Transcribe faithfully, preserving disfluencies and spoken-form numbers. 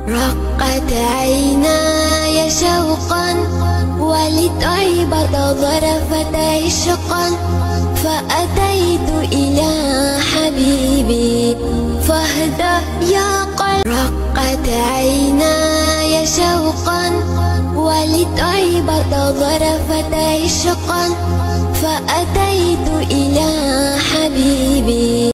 رقت عيناي شوقا ولطيبة ظرفت عشقا، فأتيت إلى حبيبي فاهدأ يا قلب. رقت عيناي شوقا ولطيبة ظرفت عشقا، فأتيت إلى حبيبي.